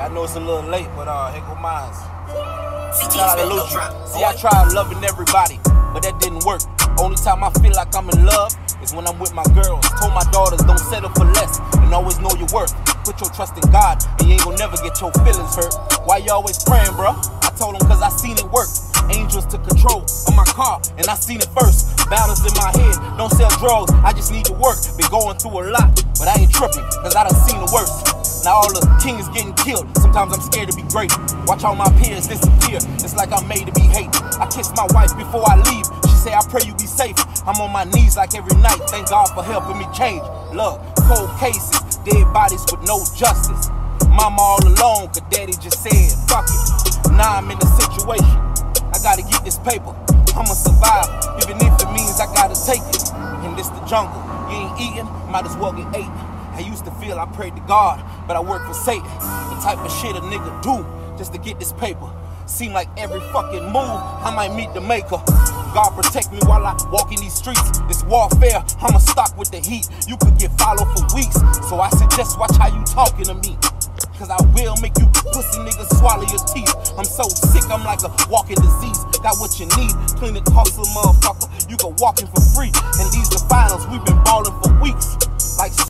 I know it's a little late, but here go mine. Shout out to Lil Trap. See, I tried loving everybody, but that didn't work. Only time I feel like I'm in love is when I'm with my girls. Told my daughters don't settle for less and always know your worth. Put your trust in God and you ain't gonna never get your feelings hurt. Why you always praying, bro? I told them cause I seen it work. Angels to control of my car and I seen it first. Battles in my head, don't sell drugs, I just need to work. Been going through a lot, but I ain't tripping cause I done seen the worst. Now all the kings getting killed, sometimes I'm scared to be great. Watch all my peers disappear, it's like I'm made to be hated. I kiss my wife before I leave, she say I pray you be safe. I'm on my knees like every night, thank God for helping me change. Look, cold cases, dead bodies with no justice. Mama all alone, cause daddy just said, fuck it. Now I'm in a situation, I gotta get this paper. I'ma survive, even if it means I gotta take it. And this the jungle, you ain't eating, might as well get ate. I used to feel I prayed to God, but I work for Satan. The type of shit a nigga do just to get this paper. Seem like every fucking move, I might meet the maker. God protect me while I walk in these streets. It's warfare, I'ma stock with the heat. You could get followed for weeks, so I suggest watch how you talking to me. Cause I will make you pussy niggas swallow your teeth. I'm so sick, I'm like a walking disease. Got what you need, clean it, hustle, motherfucker. You can walk in for free. And these the finals, we've been balling for weeks. Like